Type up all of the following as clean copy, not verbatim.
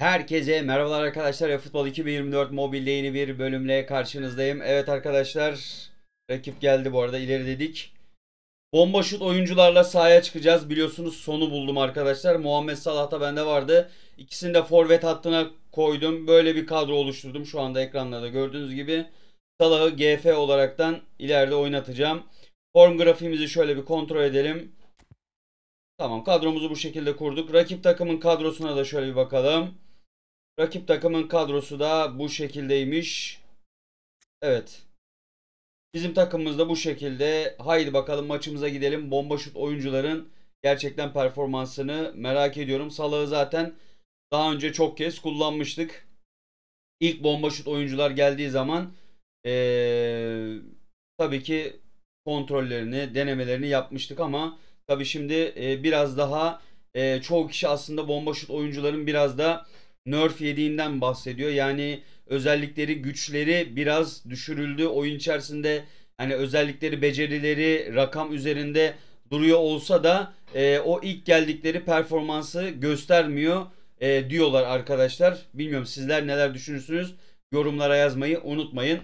Herkese merhabalar arkadaşlar. eFootball 2024 mobilde yeni bir bölümle karşınızdayım. Evet arkadaşlar, rakip geldi bu arada, ileri dedik. Bomba şut oyuncularla sahaya çıkacağız. Biliyorsunuz sonu buldum arkadaşlar. Muhammed Salah da bende vardı. İkisini de forvet hattına koydum. Böyle bir kadro oluşturdum. Şu anda ekranda da gördüğünüz gibi. Salah'ı GF olaraktan ileride oynatacağım. Form grafiğimizi şöyle bir kontrol edelim. Tamam, kadromuzu bu şekilde kurduk. Rakip takımın kadrosuna da şöyle bir bakalım. Rakip takımın kadrosu da bu şekildeymiş. Evet. Bizim takımımız da bu şekilde. Haydi bakalım maçımıza gidelim. Bomba şut oyuncuların gerçekten performansını merak ediyorum. Salah'ı zaten daha önce çok kez kullanmıştık. İlk bomba şut oyuncular geldiği zaman tabii ki kontrollerini, denemelerini yapmıştık ama tabii şimdi biraz daha çoğu kişi aslında bomba şut oyuncuların biraz da nerf yediğinden bahsediyor. Yani özellikleri, güçleri biraz düşürüldü. Oyun içerisinde hani özellikleri, becerileri rakam üzerinde duruyor olsa da o ilk geldikleri performansı göstermiyor diyorlar arkadaşlar. Bilmiyorum, sizler neler düşünürsünüz? Yorumlara yazmayı unutmayın.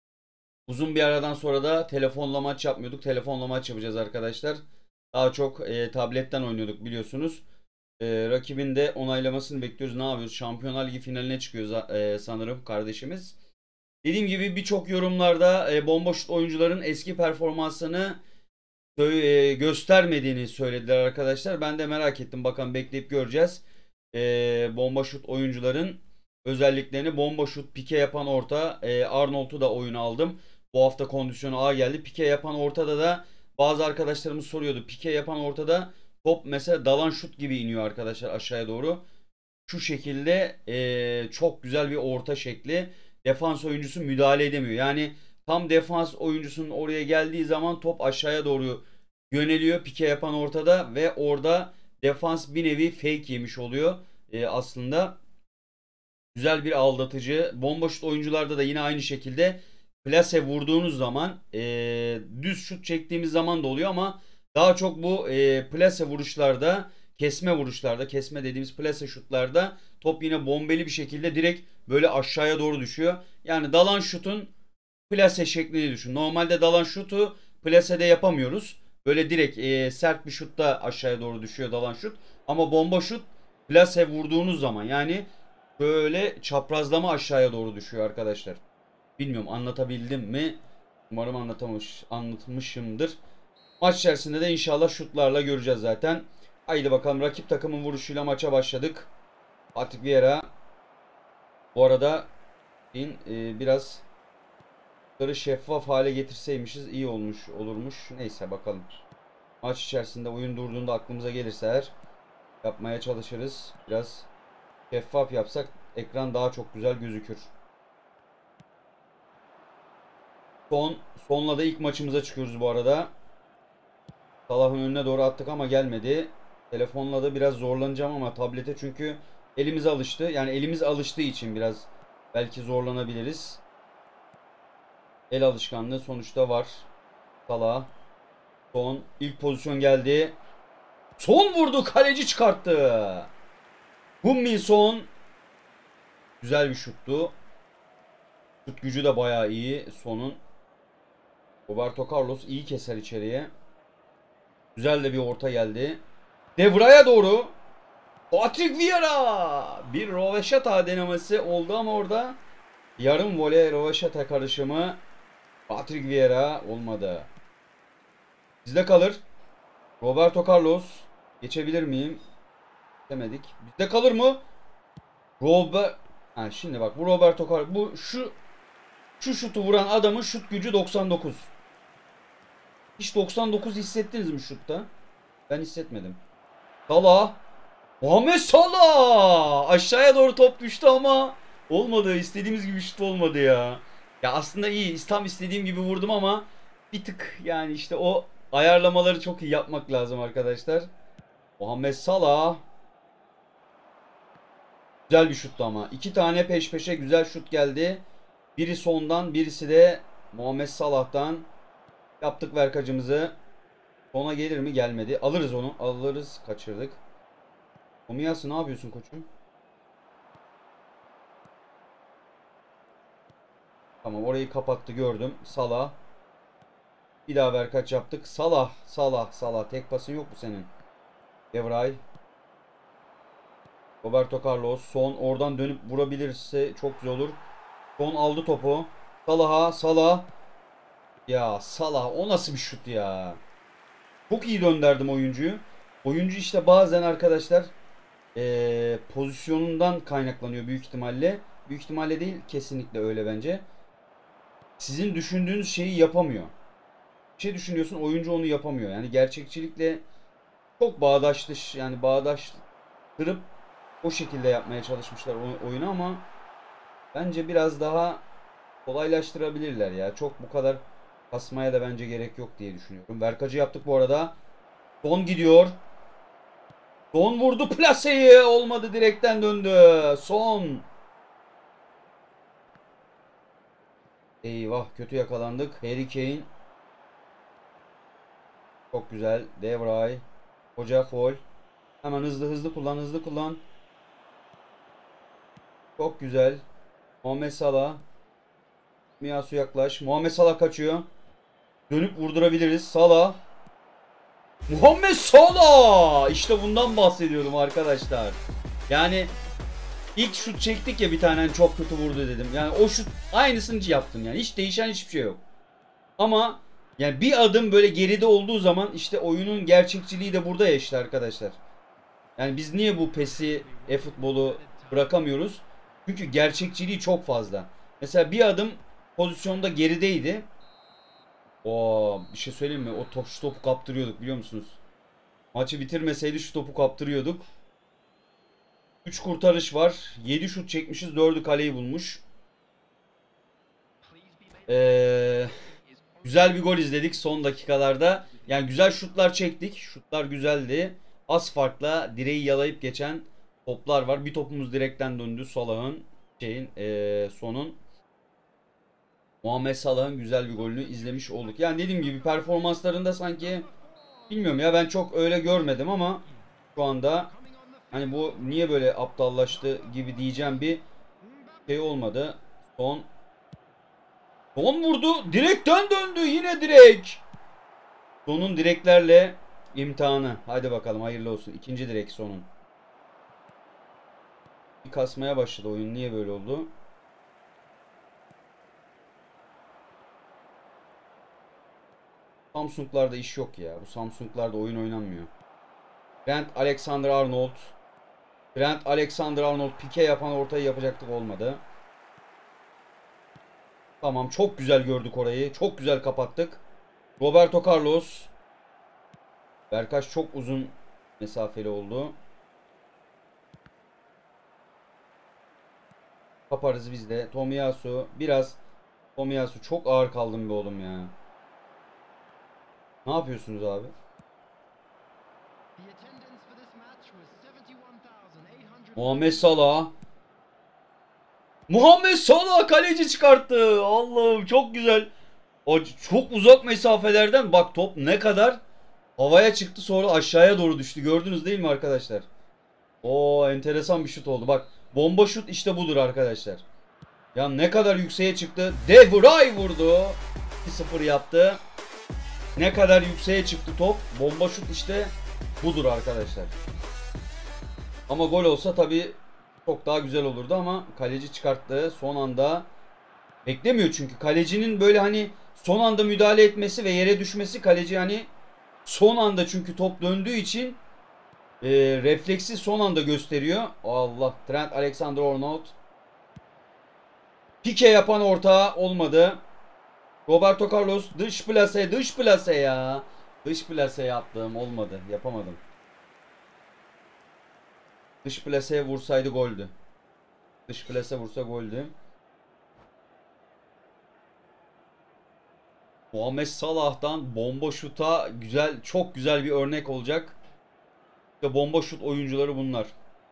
Uzun bir aradan sonra da telefonla maç yapmıyorduk. Telefonla maç yapacağız arkadaşlar. Daha çok tabletten oynuyorduk biliyorsunuz. Rakibin de onaylamasını bekliyoruz. Ne yapıyoruz? Şampiyonlar Ligi finaline çıkıyoruz sanırım kardeşimiz. Dediğim gibi birçok yorumlarda bomba şut oyuncuların eski performansını göstermediğini söylediler arkadaşlar. Ben de merak ettim. Bakalım, bekleyip göreceğiz. Bomba şut oyuncuların özelliklerini. Bomba şut, pike yapan orta. Arnold'u da oyuna aldım. Bu hafta kondisyonu A geldi. Pike yapan ortada da bazı arkadaşlarımız soruyordu. Pike yapan ortada top mesela dalan şut gibi iniyor arkadaşlar aşağıya doğru. Şu şekilde çok güzel bir orta şekli. Defans oyuncusu müdahale edemiyor. Yani tam defans oyuncusunun oraya geldiği zaman top aşağıya doğru yöneliyor. Pike yapan ortada ve orada defans bir nevi fake yemiş oluyor. Aslında güzel bir aldatıcı. Bomba şut oyuncularda da yine aynı şekilde plase vurduğunuz zaman düz şut çektiğimiz zaman da oluyor ama daha çok bu plase vuruşlarda, kesme vuruşlarda, kesme dediğimiz plase şutlarda top yine bombeli bir şekilde direkt böyle aşağıya doğru düşüyor. Yani dalan şutun plase şeklini düşün. Normalde dalan şutu plasede yapamıyoruz. Böyle direkt sert bir şutta aşağıya doğru düşüyor dalan şut. Ama bomba şut plase vurduğunuz zaman yani böyle çaprazlama aşağıya doğru düşüyor arkadaşlar. Bilmiyorum, anlatabildim mi? Umarım anlatmışımdır. Maç içerisinde de inşallah şutlarla göreceğiz zaten. Haydi bakalım, rakip takımın vuruşuyla maça başladık. Patrick Vieira. Bu arada biraz şeffaf hale getirseymişiz iyi olurmuş. Neyse bakalım. Maç içerisinde oyun durduğunda aklımıza gelirse eğer yapmaya çalışırız. Biraz şeffaf yapsak ekran daha çok güzel gözükür. Sonla da ilk maçımıza çıkıyoruz bu arada. Salah'ın önüne doğru attık ama gelmedi. Telefonla da biraz zorlanacağım ama tablete, çünkü elimiz alıştı. Yani elimiz alıştığı için biraz belki zorlanabiliriz. El alışkanlığı sonuçta var. Salah. Son ilk pozisyon geldi. Son vurdu, kaleci çıkarttı. Hummi Son. Güzel bir şuttu. Şut gücü de bayağı iyi Son'un. Roberto Carlos iyi keser içeriye. Güzel de bir orta geldi. De Vray'a doğru. Patrick Vieira. Bir röveşata denemesi oldu ama orada yarım voley röveşata karışımı. Patrick Vieira olmadı. Bizde kalır. Roberto Carlos. Geçebilir miyim? Demedik. Bizde kalır mı? Şimdi bak, bu Roberto Carlos. Şu şutu vuran adamın şut gücü 99. Hiç 99 hissettiniz mi şutta? Ben hissetmedim. Salah. Muhammed Salah. Aşağıya doğru top düştü ama olmadı. İstediğimiz gibi şut olmadı ya. Ya aslında iyi. Tam istediğim gibi vurdum ama bir tık, yani işte o ayarlamaları çok iyi yapmak lazım arkadaşlar. Muhammed Salah. Güzel bir şuttu ama. İki tane peş peşe güzel şut geldi. Biri sondan, birisi de Muhammed Salah'tan. Yaptık verkacımızı. Sona gelir mi? Gelmedi. Alırız onu. Alırız. Kaçırdık. Tomiyasu, ne yapıyorsun koçum? Tamam, orayı kapattı, gördüm. Salah. Bir daha ver, kaç yaptık. Salah. Salah. Salah. Tek pasın yok mu senin? Evray. Roberto Carlos. Son oradan dönüp vurabilirse çok güzel olur. Son aldı topu. Salah'a. Salah. Ya Salah, o nasıl bir şut ya. Çok iyi döndürdüm oyuncuyu. Oyuncu işte bazen arkadaşlar pozisyonundan kaynaklanıyor büyük ihtimalle. Büyük ihtimalle değil, kesinlikle öyle bence. Sizin düşündüğünüz şeyi yapamıyor. Bir şey düşünüyorsun, oyuncu onu yapamıyor. Yani gerçekçilikle çok bağdaşlış, yani bağdaştırıp o şekilde yapmaya çalışmışlar oyunu ama bence biraz daha kolaylaştırabilirler ya. Çok bu kadar kasmaya da bence gerek yok diye düşünüyorum. Verkacı yaptık bu arada. Son gidiyor. Son vurdu plaseyi. Olmadı, direkten döndü. Son. Eyvah, kötü yakalandık. Harry Kane. Çok güzel. De Vrij. Hoca foul. Hemen hızlı hızlı kullan, hızlı kullan. Çok güzel. Muhammed Salah. Miyasu yaklaş. Muhammed Salah kaçıyor. Dönüp vurdurabiliriz. Salah. Muhammed Salah! İşte bundan bahsediyordum arkadaşlar. Yani ilk şut çektik ya bir tane, hani çok kötü vurdu dedim. Yani o şut aynısını yaptım yani. Hiç değişen hiçbir şey yok. Ama yani bir adım böyle geride olduğu zaman işte oyunun gerçekçiliği de burada ya işte arkadaşlar. Yani biz niye bu PES'i, e-futbolu bırakamıyoruz? Çünkü gerçekçiliği çok fazla. Mesela bir adım pozisyonda gerideydi. Oo, bir şey söyleyeyim mi? Şu topu kaptırıyorduk, biliyor musunuz? Maçı bitirmeseydi şu topu kaptırıyorduk. 3 kurtarış var. 7 şut çekmişiz. 4'ü kaleyi bulmuş. Güzel bir gol izledik son dakikalarda. Yani güzel şutlar çektik. Şutlar güzeldi. Az farkla direği yalayıp geçen toplar var. Bir topumuz direkten döndü. Salah'ın sonun. Muhammed Salah'ın güzel bir golünü izlemiş olduk. Yani dediğim gibi performanslarında sanki bilmiyorum ya, ben çok öyle görmedim ama şu anda hani bu niye böyle aptallaştı gibi diyeceğim bir şey olmadı. Son vurdu. Direkten döndü. Yine direk. Sonun direklerle imtihanı. Hadi bakalım, hayırlı olsun. İkinci direk sonun. Bir kasmaya başladı oyun. Niye böyle oldu? Samsung'larda iş yok ya. Bu Samsung'larda oyun oynanmıyor. Trent Alexander-Arnold. Trent Alexander-Arnold pike yapan ortayı yapacaktık, olmadı. Tamam, çok güzel gördük orayı. Çok güzel kapattık. Roberto Carlos. Berkaç çok uzun mesafeli oldu. Kaparız biz de. Tomiyasu biraz. Tomiyasu çok ağır kaldım be oğlum ya. Ne yapıyorsunuz abi? Muhammed Salah. Muhammed Salah kaleci çıkarttı. Allah'ım, çok güzel. O çok uzak mesafelerden bak, top ne kadar havaya çıktı, sonra aşağıya doğru düştü. Gördünüz değil mi arkadaşlar? O enteresan bir şut oldu. Bak, bomba şut işte budur arkadaşlar. Ya ne kadar yükseğe çıktı. De Vrij vurdu. 2-0 yaptı. Ne kadar yükseğe çıktı top. Bomba şut işte budur arkadaşlar. Ama gol olsa tabii çok daha güzel olurdu ama kaleci çıkarttı son anda. Beklemiyor çünkü kalecinin böyle hani son anda müdahale etmesi ve yere düşmesi, kaleci hani son anda, çünkü top döndüğü için refleksi son anda gösteriyor. Allah, Trent Alexander-Arnold. Pike yapan orta olmadı. Roberto Carlos dış plase ya. Dış plase yaptım, olmadı, yapamadım. Dış plaseye vursaydı goldü. Dış plase vursa goldü. Muhammed Salah'tan bomba şuta güzel, çok güzel bir örnek olacak. İşte bomba şut oyuncuları bunlar.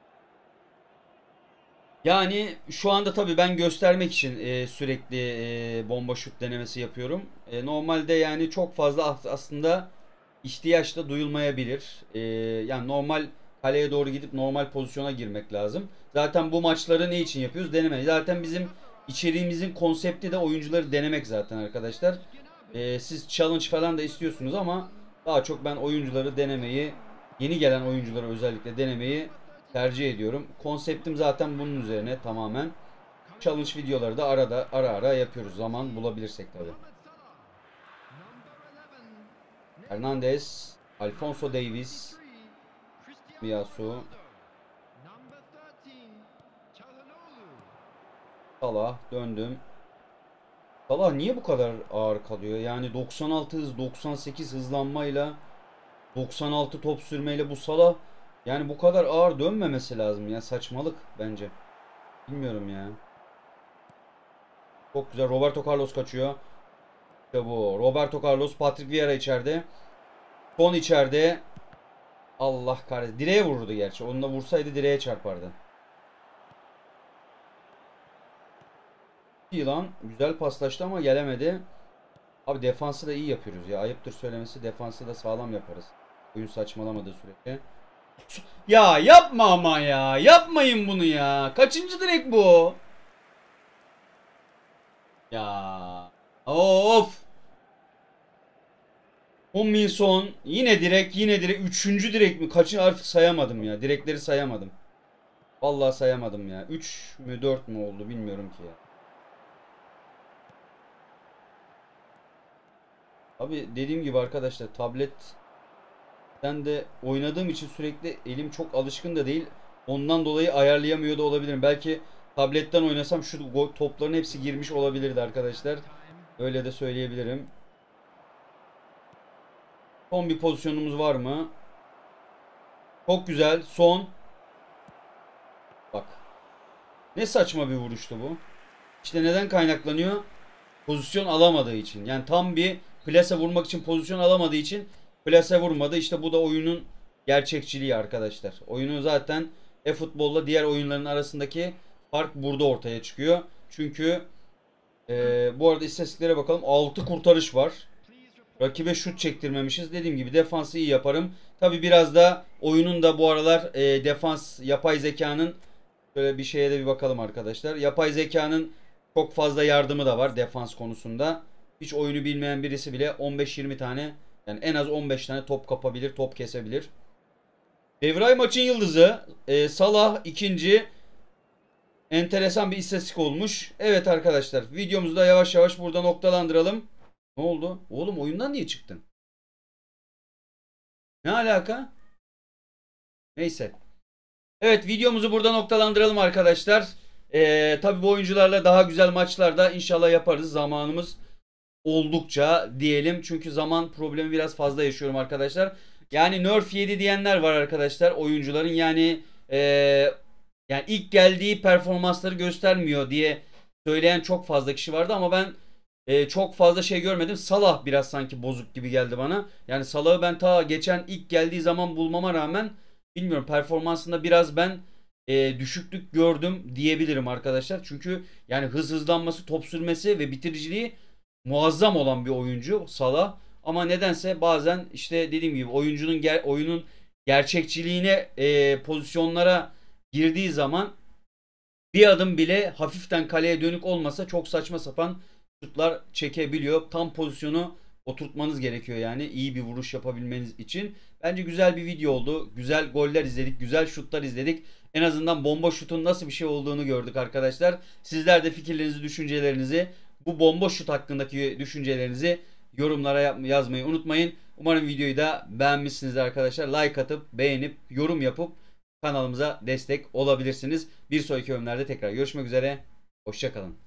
Yani şu anda tabii ben göstermek için sürekli bomba şut denemesi yapıyorum. Normalde yani çok fazla aslında ihtiyaç da duyulmayabilir. Yani normal kaleye doğru gidip normal pozisyona girmek lazım. Zaten bu maçları ne için yapıyoruz? Deneme. Zaten bizim içeriğimizin konsepti de oyuncuları denemek zaten arkadaşlar. Siz challenge falan da istiyorsunuz ama daha çok ben oyuncuları denemeyi, yeni gelen oyuncuları özellikle denemeyi tercih ediyorum. Konseptim zaten bunun üzerine tamamen. Challenge videoları da ara ara yapıyoruz. Zaman bulabilirsek tabii. Hernandez, Alphonso Davies, Miyasu, Salah, döndüm. Salah niye bu kadar ağır kalıyor? Yani 96 hız, 98 hızlanmayla, 96 top sürmeyle bu Salah yani bu kadar ağır dönmemesi lazım ya, saçmalık bence. Bilmiyorum ya. Çok güzel, Roberto Carlos kaçıyor. İşte bu. Roberto Carlos, Patrick Vieira içeride. Son içeride. Allah kahretsin. Direğe vururdu gerçi. Onu da vursaydı direğe çarpardı. İyi lan. Güzel paslaştı ama gelemedi. Abi defansı da iyi yapıyoruz ya. Ayıptır söylemesi, defansı da sağlam yaparız. Oyun saçmalamadığı sürece. Ya yapma ama ya. Yapmayın bunu ya. Kaçıncı direk bu? Ya. Of. Hummingson yine direk, yine direk. Üçüncü direk mi? Kaçın artık sayamadım ya. Direkleri sayamadım. Vallahi sayamadım ya. 3 mü 4 mü oldu bilmiyorum ki ya. Abi dediğim gibi arkadaşlar, tabletten de oynadığım için sürekli elim çok alışkın da değil. Ondan dolayı ayarlayamıyor da olabilirim. Belki tabletten oynasam şu topların hepsi girmiş olabilirdi arkadaşlar. Öyle de söyleyebilirim. Son bir pozisyonumuz var mı? Çok güzel. Son. Bak. Ne saçma bir vuruştu bu. İşte neden kaynaklanıyor? Pozisyon alamadığı için. Yani tam bir plase vurmak için pozisyon alamadığı için plase vurmadı. İşte bu da oyunun gerçekçiliği arkadaşlar. Oyunu zaten e-futbolla diğer oyunların arasındaki fark burada ortaya çıkıyor. Çünkü bu arada istatistiklere bakalım. 6 kurtarış var. Rakibe şut çektirmemişiz. Dediğim gibi defansı iyi yaparım. Tabi biraz da oyunun da bu aralar defans, yapay zekanın, şöyle bir şeye de bir bakalım arkadaşlar. Yapay zekanın çok fazla yardımı da var defans konusunda. Hiç oyunu bilmeyen birisi bile 15-20 tane, yani en az 15 tane top kapabilir, top kesebilir. Devray maçın yıldızı. Salah ikinci. Enteresan bir istatistik olmuş. Evet arkadaşlar, videomuzu da yavaş yavaş burada noktalandıralım. Ne oldu? Oğlum oyundan niye çıktın? Ne alaka? Neyse. Evet, videomuzu burada noktalandıralım arkadaşlar. Tabii bu oyuncularla daha güzel maçlarda inşallah yaparız. Zamanımız oldukça diyelim. Çünkü zaman problemi biraz fazla yaşıyorum arkadaşlar. Yani nerf yedi diyenler var arkadaşlar oyuncuların. Yani ilk geldiği performansları göstermiyor diye söyleyen çok fazla kişi vardı ama ben çok fazla şey görmedim. Salah biraz sanki bozuk gibi geldi bana. Yani Salah'ı ben ta geçen ilk geldiği zaman bulmama rağmen bilmiyorum, performansında biraz ben düşüklük gördüm diyebilirim arkadaşlar. Çünkü yani hızlanması, top sürmesi ve bitiriciliği muazzam olan bir oyuncu Salah. Ama nedense bazen işte dediğim gibi oyunun gerçekçiliğine, pozisyonlara girdiği zaman bir adım bile hafiften kaleye dönük olmasa çok saçma sapan şutlar çekebiliyor. Tam pozisyonu oturtmanız gerekiyor yani iyi bir vuruş yapabilmeniz için. Bence güzel bir video oldu. Güzel goller izledik. Güzel şutlar izledik. En azından bomba şutun nasıl bir şey olduğunu gördük arkadaşlar. Sizler de fikirlerinizi, düşüncelerinizi, bu bomba şut hakkındaki düşüncelerinizi yorumlara yazmayı unutmayın. Umarım videoyu da beğenmişsinizdir arkadaşlar. Like atıp, beğenip, yorum yapıp kanalımıza destek olabilirsiniz. Bir sonraki bölümlerde tekrar görüşmek üzere. Hoşça kalın.